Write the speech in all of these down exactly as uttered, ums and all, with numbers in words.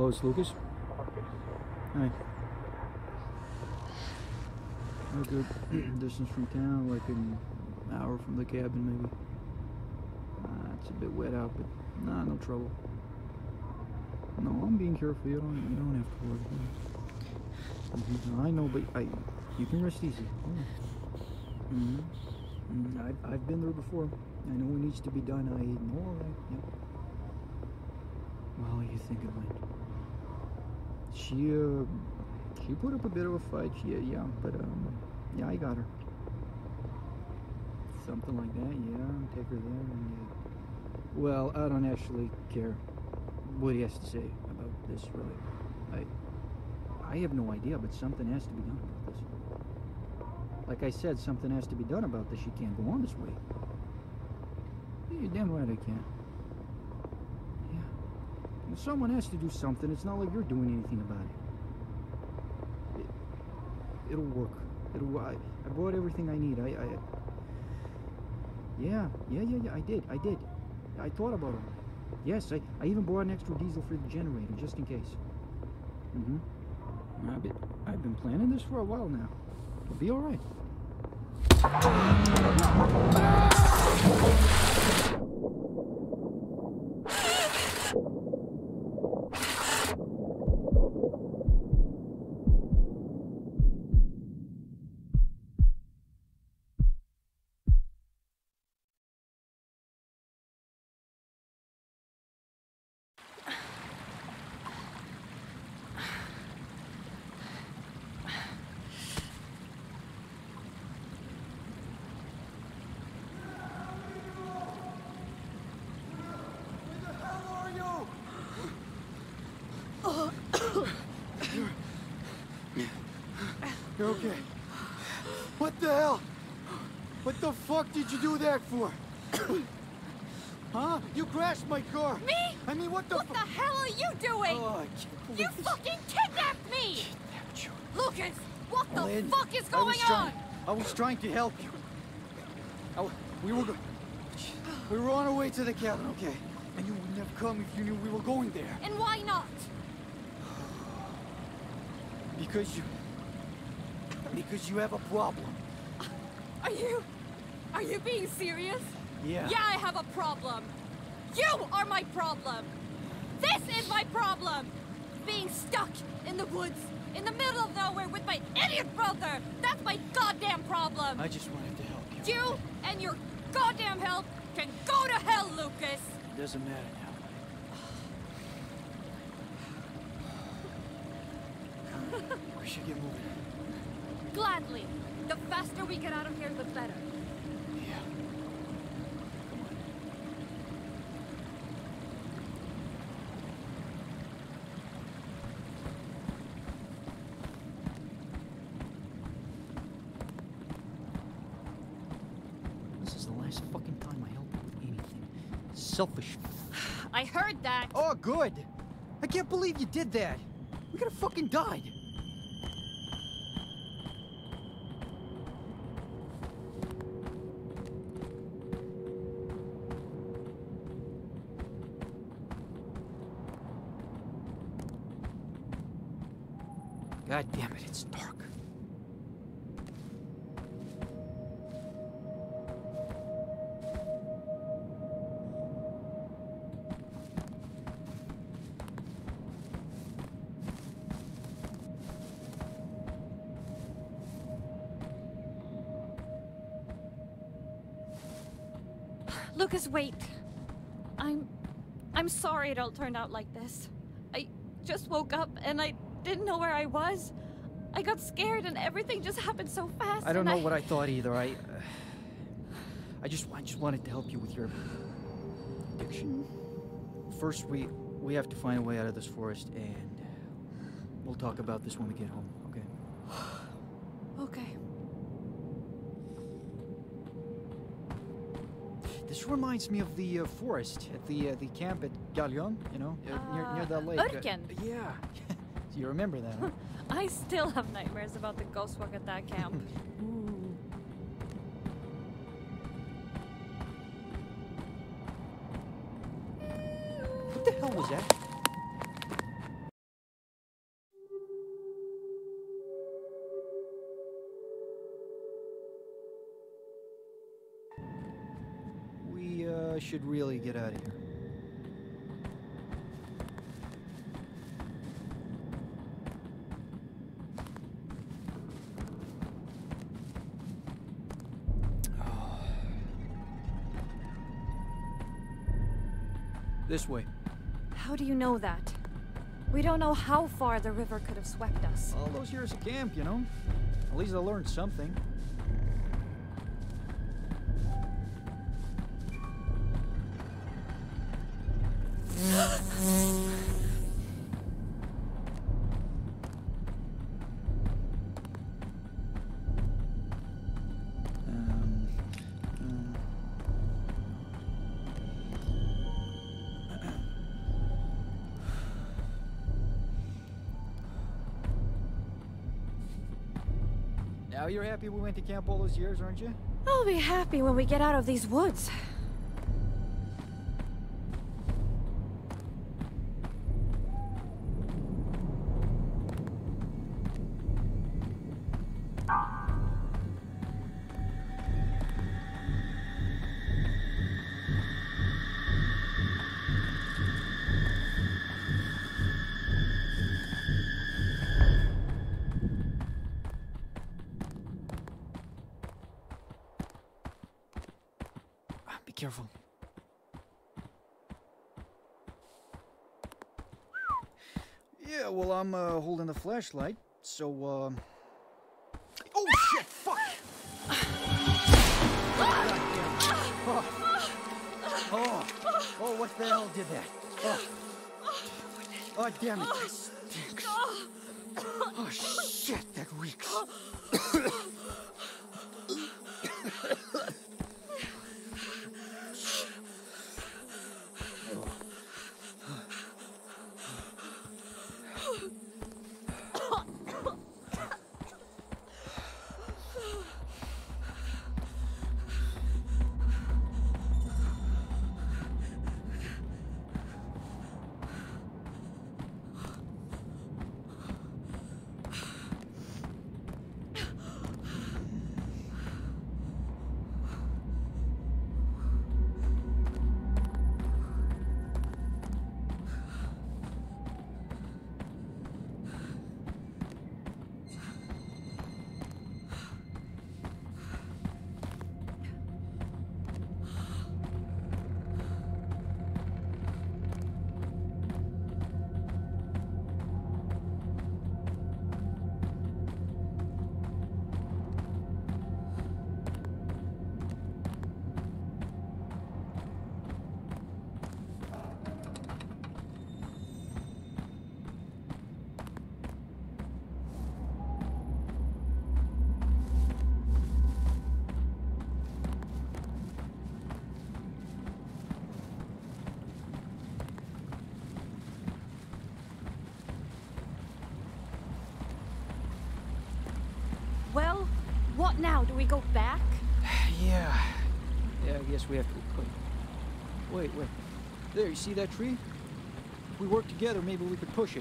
Hello, it's Lucas. Hi. A good distance from town, like an hour from the cabin, maybe. Uh, it's a bit wet out, but nah, no trouble. No, I'm being careful. You don't, you don't have to worry. Mm-hmm. I know, but I, you can rest easy. Oh. Mm-hmm. Mm-hmm. I've, I've been there before. I know what needs to be done. I know all right. Yeah. Well, you think it went? She, uh, she put up a bit of a fight. Yeah, yeah, but um, yeah, I got her. Something like that. Yeah, take her there. And, uh, well, I don't actually care what he has to say about this, really. I, I have no idea, but something has to be done about this. Like I said, something has to be done about this. She can't go on this way. You're damn right I can't. Yeah. Well, someone has to do something. It's not like you're doing anything about it. it it'll work. It'll. I, I brought everything I need. I. I yeah. Yeah. Yeah. Yeah. I did. I did. I thought about it. Yes. I. I even brought an extra diesel for the generator just in case. Mm-hmm. I've been. I've been planning this for a while now. It'll be all right. You're okay. What the hell? What the fuck did you do that for? Huh? You crashed my car. Me? I mean, what the What the hell are you doing? Oh, I can't believe You this. fucking kidnapped me! Kidnapped you. Lucas, what the Lynn, fuck is I going was on? trying, I was trying to help you. I w we were go we were on our way to the cabin, okay? And you wouldn't have come if you knew we were going there. And why not? Because you... Because you have a problem. Are you... Are you being serious? Yeah. Yeah, I have a problem. You are my problem. This is my problem. Being stuck in the woods, in the middle of nowhere with my idiot brother. That's my goddamn problem. I just wanted to help you. You and your goddamn help can go to hell, Lucas. It doesn't matter now. We should get moving. Gladly. The faster we get out of here, the better. Yeah. Come on. This is the last fucking time I help you with anything. Selfish. I heard that. Oh, good. I can't believe you did that. We could have fucking died. God damn it, it's dark. Lucas, wait. I'm... I'm sorry it all turned out like this. I just woke up and I didn't know where I was. I got scared and everything just happened so fast. I don't and know what I thought either. I, uh, I just, I just wanted to help you with your addiction. First, we, we have to find a way out of this forest, and we'll talk about this when we get home. Okay? Okay. This reminds me of the uh, forest at the uh, the camp at Galion. You know, uh, near near the lake. Urken. Uh, yeah. So you remember that, huh? I still have nightmares about the ghost walk at that camp. What the hell was that? I should really get out of here. This way. How do you know that? We don't know how far the river could have swept us. All those years of camp, you know. At least I learned something. Um, um. Now you're happy we went to camp all those years, aren't you? I'll be happy when we get out of these woods. Be careful. Yeah, well, I'm uh, holding the flashlight, so, um... Oh, shit! Fuck! oh. oh, oh, what the hell did that? Oh, oh damn it, that stinks. Oh, shit, that reeks. Well, what now? Do we go back? Yeah. Yeah, I guess we have to... Wait, wait. wait. There, you see that tree? If we work together, maybe we could push it.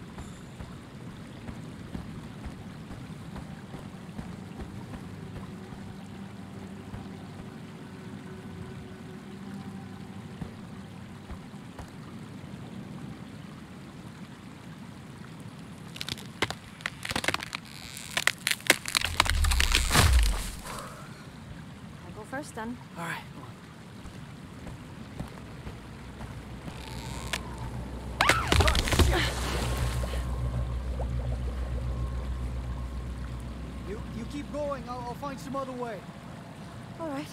I'll go first then. All right. You, you keep going. I'll, I'll find some other way. All right.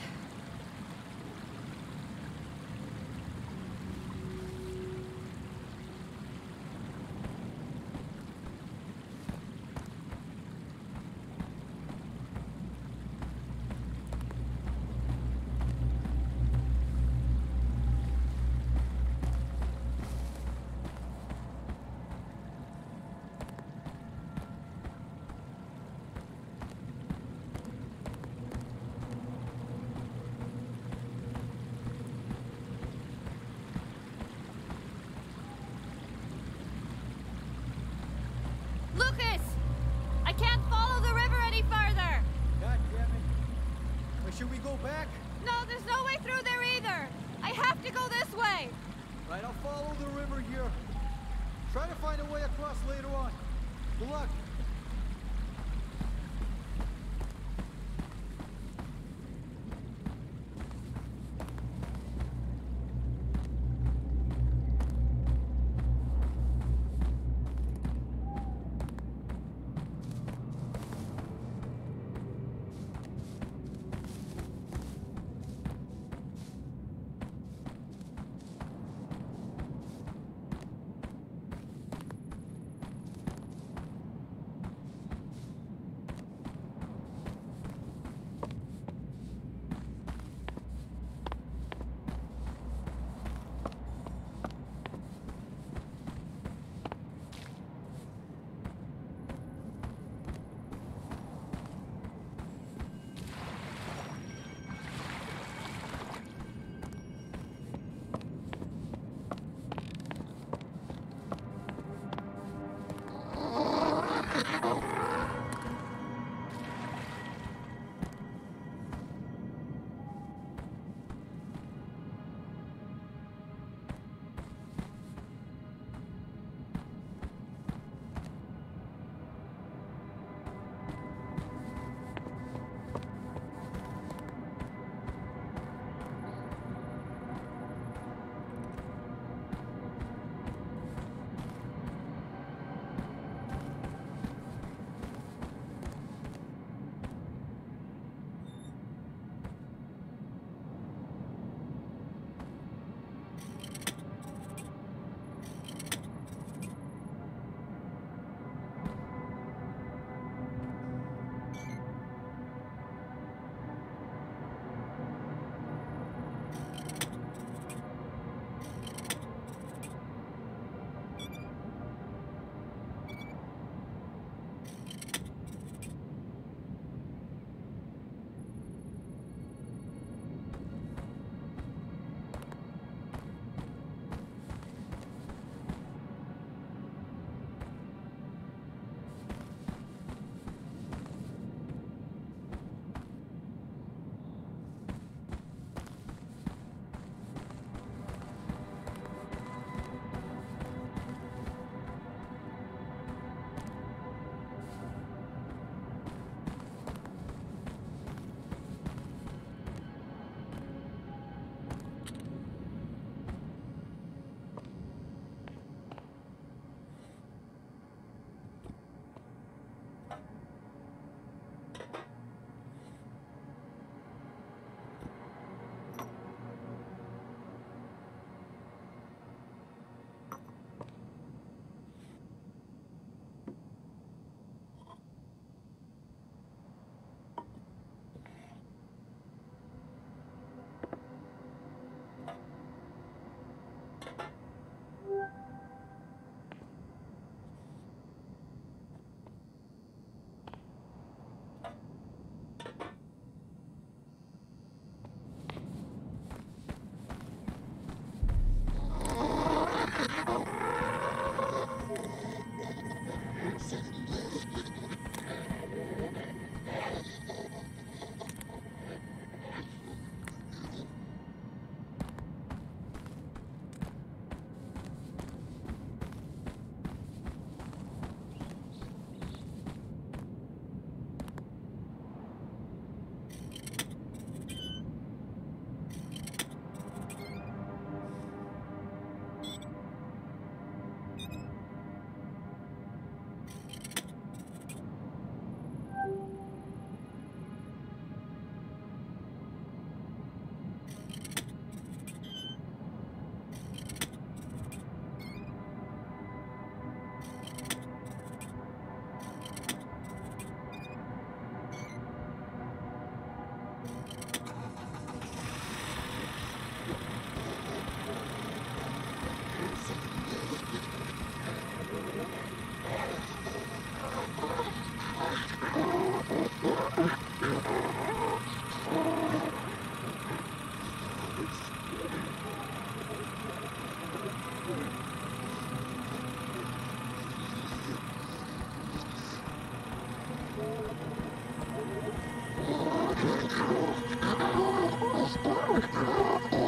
Lucas! I can't follow the river any farther! God damn it. But should we go back? No, there's no way through there either! I have to go this way! Right, I'll follow the river here. Try to find a way across later on. Good luck.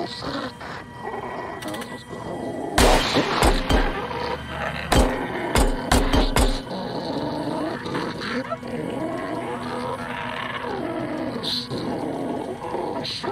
Yes.